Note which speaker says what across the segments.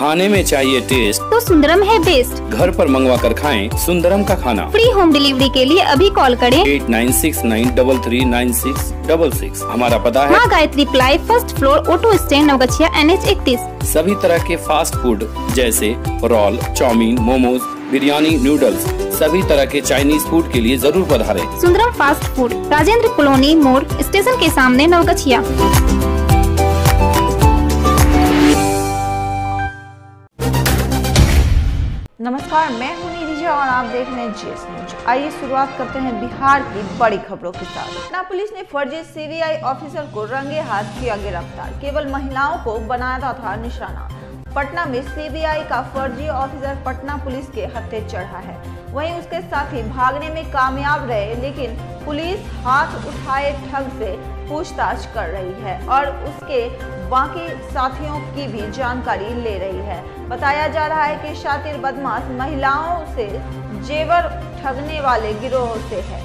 Speaker 1: खाने में चाहिए टेस्ट
Speaker 2: तो सुंदरम है बेस्ट।
Speaker 1: घर पर मंगवा कर खाएं सुंदरम का खाना।
Speaker 2: फ्री होम डिलीवरी के लिए अभी कॉल करें
Speaker 1: 8969339666। हमारा पता है
Speaker 2: माँ Gayatri ply, first floor, auto stand, Navgachhia, NH 31।
Speaker 1: सभी तरह के फास्ट फूड जैसे roll, chow mein, momos, biryani, noodles, सभी तरह के चाइनीज फूड के लिए जरूर पधारें।
Speaker 2: Sundaram fast food, Rajendra colony मोड़, स्टेशन के सामने, नवगछिया।
Speaker 3: नमस्कार, मैं हूं नीरजा और आप देख रहे हैं GS न्यूज। आइए शुरुआत करते हैं बिहार की बड़ी खबरों के साथ। पटना पुलिस ने फर्जी CBI ऑफिसर को रंगे हाथ किया गिरफ्तार। केवल महिलाओं को बनाया था निशाना। पटना में CBI का फर्जी ऑफिसर पटना पुलिस के हत्थे चढ़ा है। वहीं उसके साथी भागने में कामयाब रहे, लेकिन पुलिस हाथ उठाए ठग से पूछताछ कर रही है और उसके बाकी साथियों की भी जानकारी ले रही है। बताया जा रहा है कि शातिर बदमाश महिलाओं से जेवर ठगने वाले गिरोह से है।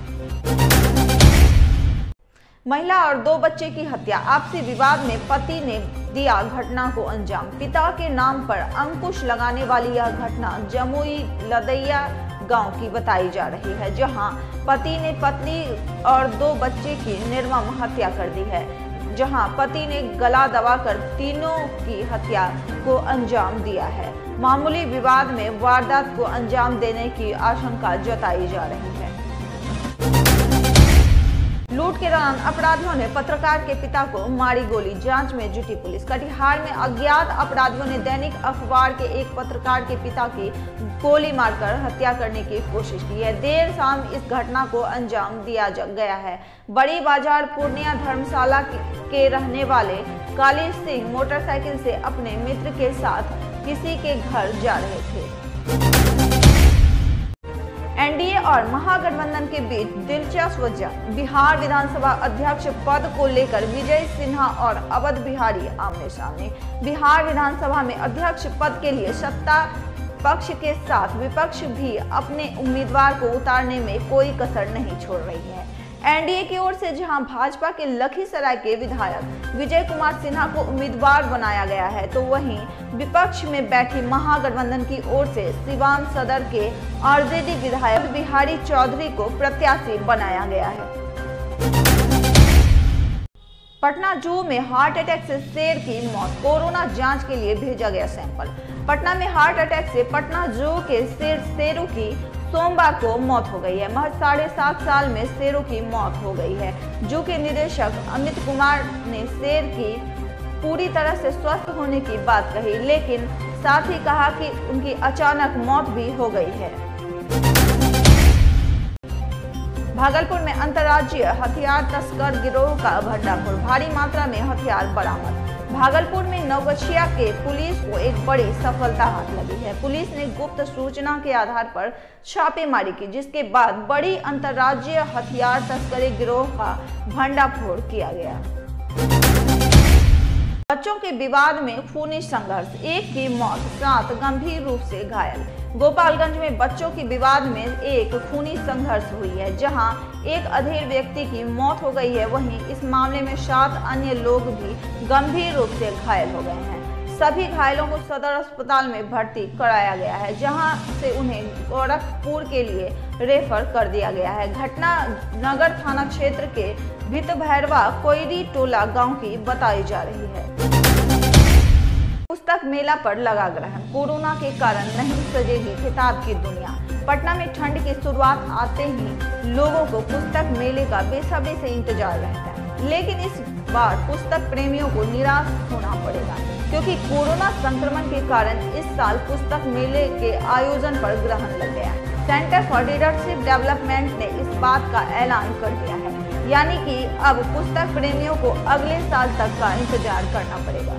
Speaker 3: महिला और 2 बच्चे की हत्या। आपसी विवाद में पति ने दिया घटना को अंजाम। पिता के नाम पर अंकुश लगाने वाली यह घटना जमुई लदैया गांव की बताई जा रही है, जहां पति ने पत्नी और 2 बच्चे की निर्मम हत्या कर दी है। जहां पति ने गला दबाकर तीनों की हत्या को अंजाम दिया है। मामूली विवाद में वारदात को अंजाम देने की आशंका जताई जा रही है। लूट के दौरान अपराधियों ने पत्रकार के पिता को मारी गोली, जांच में जुटी पुलिस। कटिहार में अज्ञात अपराधियों ने दैनिक अखबार के एक पत्रकार के पिता की गोली मारकर हत्या करने की कोशिश की है। देर शाम इस घटना को अंजाम दिया गया है। बड़ी बाजार पूर्णिया धर्मशाला के रहने वाले काली सिंह मोटरसाइकिल से अपने मित्र के साथ किसी के घर जा रहे थे। NDA और महागठबंधन के बीच दिलचस्प वजह। बिहार विधानसभा अध्यक्ष पद को लेकर विजय सिन्हा और अवध बिहारी आमने सामने। बिहार विधानसभा में अध्यक्ष पद के लिए सत्ता पक्ष के साथ विपक्ष भी अपने उम्मीदवार को उतारने में कोई कसर नहीं छोड़ रही है। NDA की ओर से जहां भाजपा के लखीसराय के विधायक विजय कुमार सिन्हा को उम्मीदवार बनाया गया है, तो वहीं विपक्ष में बैठी महागठबंधन की ओर से सिवान सदर के RJD विधायक बिहारी चौधरी को प्रत्याशी बनाया गया है। पटना जू में हार्ट अटैक से शेर की मौत। कोरोना जांच के लिए भेजा गया सैंपल। पटना में हार्ट अटैक से पटना जू के शेरों की सोमवार को मौत हो गई है। महज 7.5 साल में शेरों की मौत हो गई है। जू के निदेशक अमित कुमार ने शेर की पूरी तरह से स्वस्थ होने की बात कही, लेकिन साथ ही कहा कि उनकी अचानक मौत भी हो गई है। भागलपुर में अंतर्राज्यीय हथियार तस्कर गिरोह का भंडाफोड़। भारी मात्रा में हथियार बरामद। भागलपुर में नवगछिया के पुलिस को एक बड़ी सफलता हाथ लगी है। पुलिस ने गुप्त सूचना के आधार पर छापेमारी की, जिसके बाद बड़ी अंतर्राज्यीय हथियार तस्करी गिरोह का भंडाफोड़ किया गया। बच्चों के विवाद में खूनी संघर्ष। 1 की मौत, 7 गंभीर रूप से घायल। गोपालगंज में बच्चों के विवाद में एक खूनी संघर्ष हुई है, जहां एक अधेड़ व्यक्ति की मौत हो गई है। वहीं इस मामले में 7 अन्य लोग भी गंभीर रूप से घायल हो गए हैं। सभी घायलों को सदर अस्पताल में भर्ती कराया गया है, जहां से उन्हें गोरखपुर के लिए रेफर कर दिया गया है। घटना नगर थाना क्षेत्र के भितभैरवा कोयरी टोला गांव की बताई जा रही है। पुस्तक मेला पर लगा ग्रहण। कोरोना के कारण नहीं सजेगी किताब की दुनिया। पटना में ठंड की शुरुआत आते ही लोगों को पुस्तक मेले का बेसब्री से इंतजार रहता है, लेकिन इस बार पुस्तक प्रेमियों को निराश होना पड़ेगा, क्योंकि कोरोना संक्रमण के कारण इस साल पुस्तक मेले के आयोजन पर ग्रहण लग गया। सेंटर फॉर रीडरशिप डेवलपमेंट ने इस बात का ऐलान कर दिया है, यानी कि अब पुस्तक प्रेमियों को अगले साल तक का इंतजार करना पड़ेगा।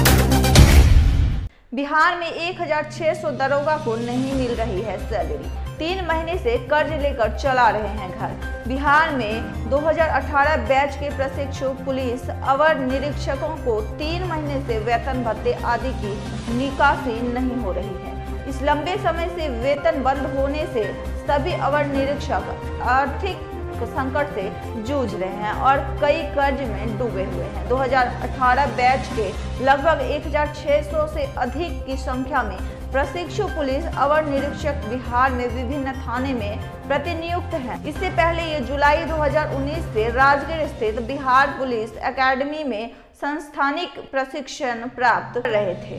Speaker 3: बिहार में 1600 दरोगा को नहीं मिल रही है सैलरी। 3 महीने से कर्ज लेकर चला रहे हैं घर। बिहार में 2018 बैच के प्रशिक्षु पुलिस अवर निरीक्षकों को 3 महीने से वेतन भत्ते आदि की निकासी नहीं हो रही है। इस लंबे समय से वेतन बंद होने से सभी अवर निरीक्षक आर्थिक संकट से जूझ रहे हैं और कई कर्ज में डूबे हुए हैं। 2018 बैच के लगभग 1600 से अधिक की संख्या में प्रशिक्षु पुलिस अवर निरीक्षक बिहार में विभिन्न थाने में प्रतिनियुक्त हैं। इससे पहले ये जुलाई 2019 से राजगीर स्थित बिहार पुलिस एकेडमी में संस्थानिक प्रशिक्षण प्राप्त कर रहे थे।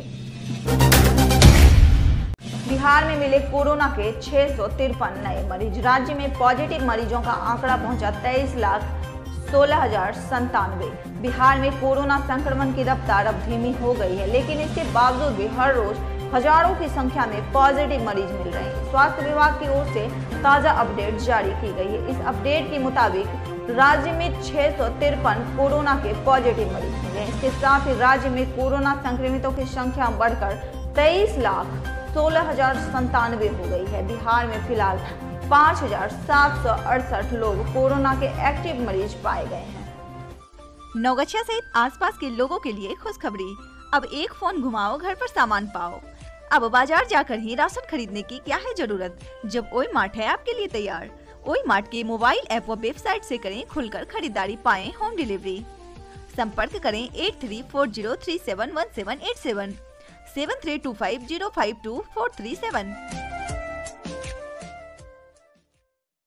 Speaker 3: बिहार में मिले कोरोना के 653 नए मरीज। राज्य में पॉजिटिव मरीजों का आंकड़ा पहुंचा 23,16,097। बिहार में कोरोना संक्रमण की रफ्तार अब धीमी हो गई है, लेकिन इसके बावजूद भी हर रोज हजारों की संख्या में पॉजिटिव मरीज मिल रहे हैं। स्वास्थ्य विभाग की ओर से ताजा अपडेट जारी की गई है। इस अपडेट के मुताबिक राज्य में 653 कोरोना के पॉजिटिव मरीज मिले हैं। इसके साथ ही राज्य में कोरोना संक्रमितों की संख्या बढ़कर 23,16,097 हो गई है। बिहार में फिलहाल 5,768 लोग कोरोना के एक्टिव मरीज पाए गए हैं।
Speaker 4: नौगछिया सहित आसपास के लोगों के लिए खुशखबरी। अब एक फोन घुमाओ, घर पर सामान पाओ। अब बाजार जाकर ही राशन खरीदने की क्या है जरूरत, जब ओई मार्ट है आपके लिए तैयार। ओई मार्ट के मोबाइल ऐप व वेबसाइट से करें खुलकर खरीदारी, पाएं होम डिलीवरी। संपर्क करें 8340371787 7325052437।